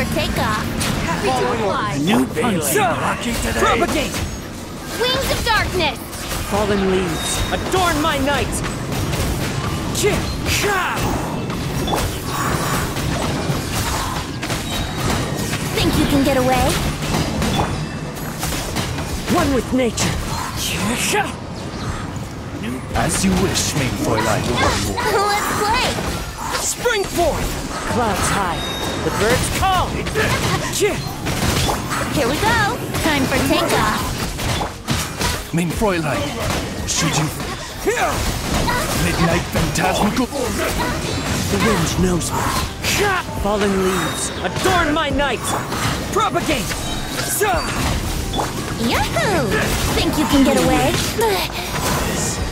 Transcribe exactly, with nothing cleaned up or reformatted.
takeoff. Happy to oblige. New punch. Lucky today. Propagate! Wings of darkness. Fallen leaves, adorn my night! Chip! Think you can get away? One with nature. As you wish, main Fräulein. Let's play. Spring forth! Clouds high, the birds call! Chip! Here we go. Time for takeoff. Main Fräulein, should you... Midnight Phantasmical... The wind knows me. Fallen leaves, adorn my night! Propagate! Yahoo! Think you can get away?